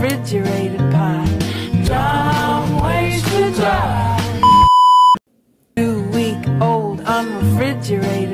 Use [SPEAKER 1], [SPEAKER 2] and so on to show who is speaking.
[SPEAKER 1] refrigerated pie. Dumb ways to die. 2-week-old unrefrigerated